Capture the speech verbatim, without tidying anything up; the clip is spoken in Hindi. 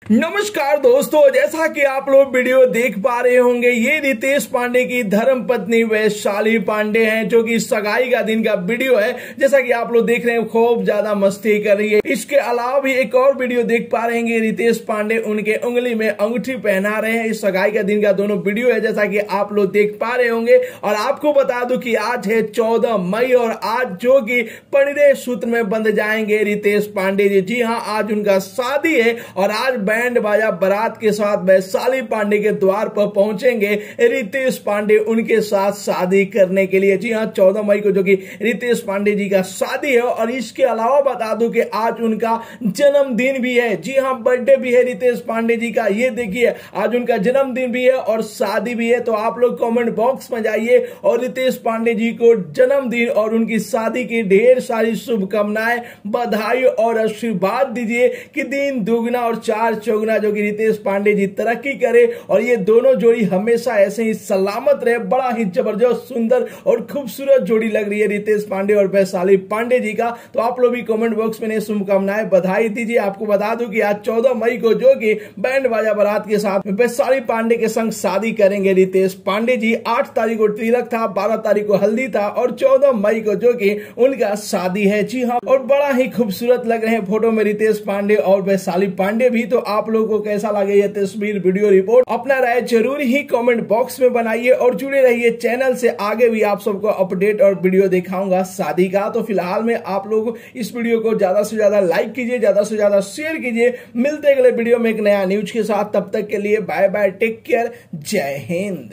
नमस्कार दोस्तों, जैसा कि आप लोग वीडियो देख पा रहे होंगे, ये रितेश पांडे की धर्म पत्नी वैशाली पांडे हैं, जो कि सगाई का दिन का वीडियो है। जैसा कि आप लोग देख रहे हैं, खूब ज्यादा मस्ती कर रही है। इसके अलावा भी एक और वीडियो देख पा रहे हैं, रितेश पांडे उनके उंगली में अंगूठी पहना रहे हैं। इस सगाई का दिन का दोनों वीडियो है, जैसा कि आप लोग देख पा रहे होंगे। और आपको बता दूं कि आज है चौदह मई और आज जो कि परिणय सूत्र में बंध जाएंगे रितेश पांडे जी। जी हाँ, आज उनका शादी है और आज बैंड बाजा बारात के साथ वैशाली पांडे के द्वार पर पहुंचेंगे रितेश पांडे उनके साथ शादी करने के लिए। जी हां, चौदह मई को जो कि रितेश पांडे जी का शादी है। और इसके अलावा बता दूं कि आज उनका जन्मदिन भी है। जी हां, बर्थडे भी है रितेश पांडे जी का। ये देखिए, आज उनका जन्मदिन भी है और शादी भी है। तो आप लोग कमेंट बॉक्स में जाइए और रितेश पांडे जी को जन्मदिन और उनकी शादी की ढेर सारी शुभकामनाएं, बधाई और आशीर्वाद दीजिए कि दिन दुगना और चार चौगुना जो कि रितेश पांडे जी तरक्की करे और ये दोनों जोड़ी हमेशा ऐसे ही सलामत रहे। बड़ा ही जबरदस्त, सुंदर और खूबसूरत जोड़ी लग रही है रितेश पांडे और वैशाली पांडे जी का। तो आप लोग भी कमेंट बॉक्स में शुभकामनाएं, बधाई दीजिए। आपको बता दूं कि आज चौदह मई को जो कि बैंड बाजा बारात के साथ वैशाली पांडे के संग शादी करेंगे रितेश पांडे जी। आठ तारीख को तिलक था, बारह तारीख को हल्दी था और चौदह मई को जो कि उनका शादी है। जी हाँ, और बड़ा ही खूबसूरत लग रहे हैं फोटो में रितेश पांडे और वैशाली पांडे भी। तो आप लोगों को कैसा लगे ये तस्वीर, वीडियो रिपोर्ट, अपना राय जरूर ही कमेंट बॉक्स में बनाइए और जुड़े रहिए चैनल से। आगे भी आप सबको अपडेट और वीडियो दिखाऊंगा शादी का। तो फिलहाल में आप लोग इस वीडियो को ज्यादा से ज्यादा लाइक कीजिए, ज्यादा से ज्यादा शेयर कीजिए। मिलते अगले वीडियो में एक नया न्यूज के साथ। तब तक के लिए बाय बाय, टेक केयर, जय हिंद।